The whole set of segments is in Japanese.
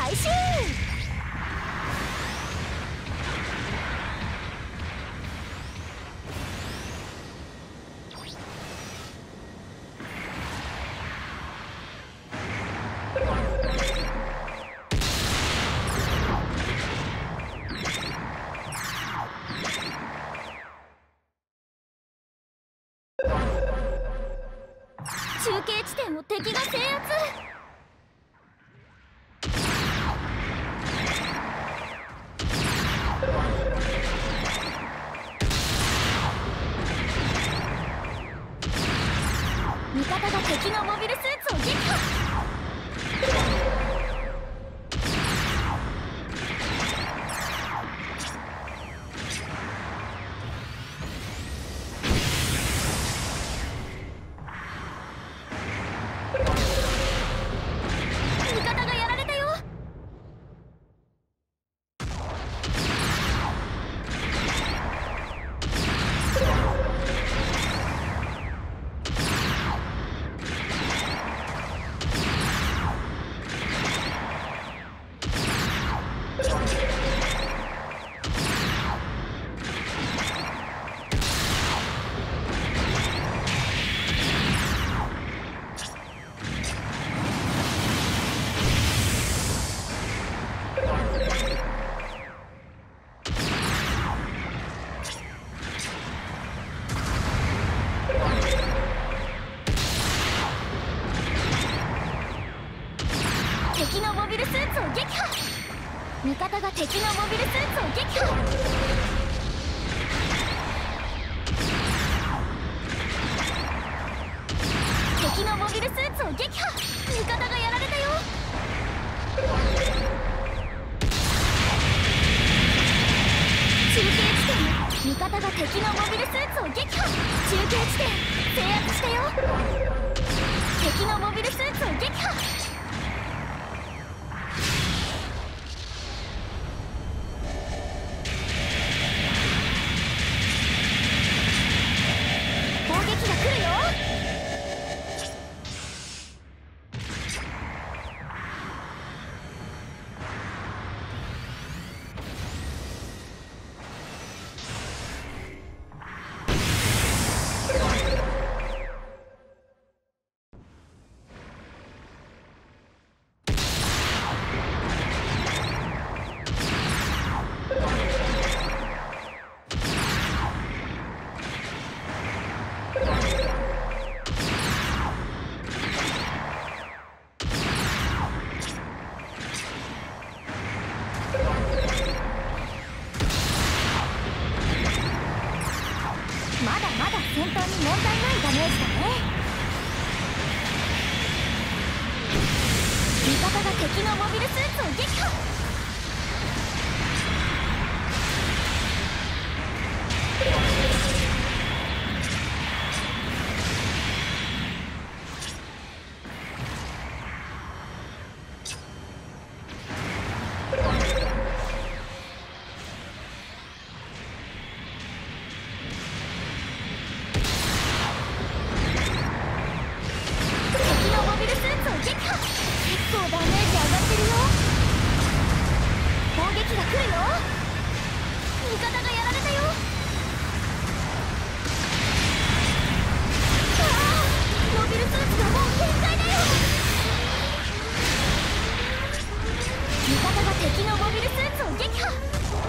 開始。中継地点を敵が制圧。味方が敵のモビルスーツを撃破。味方がやられたよ。敵のモビルスーツを撃破。味方が敵のモビルスーツを撃破。敵のモビルスーツを撃破。味方がやられたよ。中継地点。味方が敵のモビルスーツを撃破。中継地点制圧したよ。敵のモビルスーツを撃破。攻撃が来るよ。まだまだ戦闘に問題ないダメージだね。味方が敵のモビルスーツを撃破。結構ダメージ上がってるよ。攻撃が来るよ。味方がやられたよ。ああ、モビルスーツがもう限界だよ。味方が敵のモビルスーツを撃破。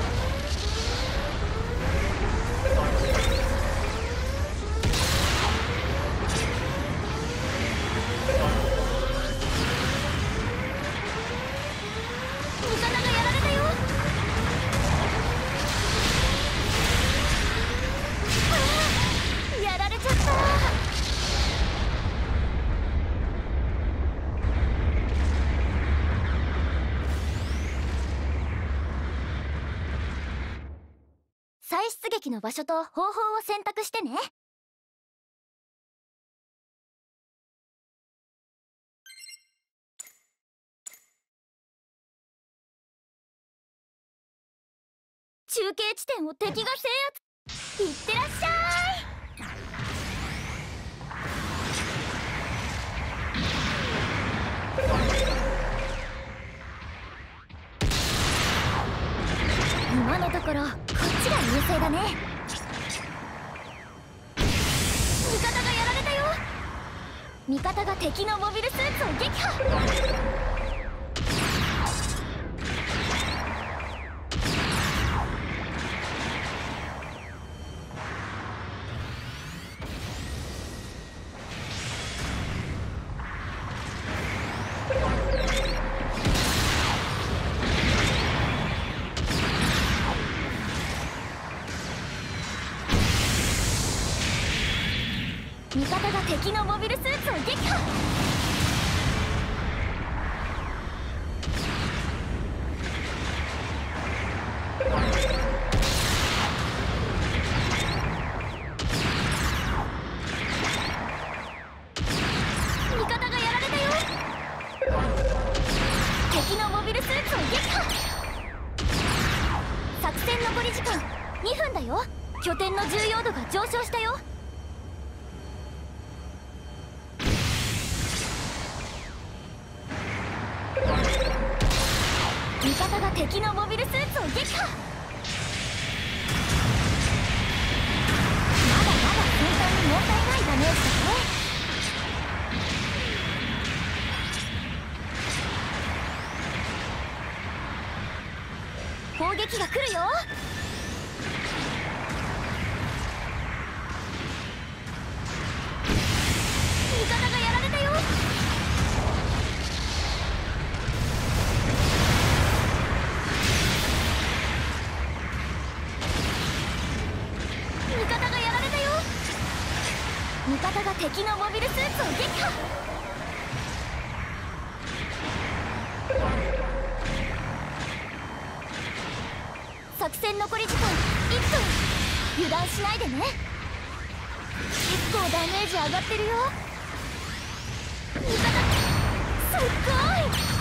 再出撃の場所と方法を選択してね。中継地点を敵が制圧。いってらっしゃい。 今のところこっちが優勢だね。味方がやられたよ。味方が敵のモビルスーツを撃破。味方が敵のモビルスーツを撃破。味方がやられたよ。敵のモビルスーツを撃破。作戦残り時間2分だよ。拠点の重要度が上昇したよ。味方が敵のモビルスーツを撃破。まだまだ戦闘に問題ないダメージだね。攻撃が来るよ。味方がやられたよ。味方がやられたよ。味方が敵のモビルスーツを撃破。作戦残り時間1分。油断しないでね。結構ダメージ上がってるよ。味方すっごい。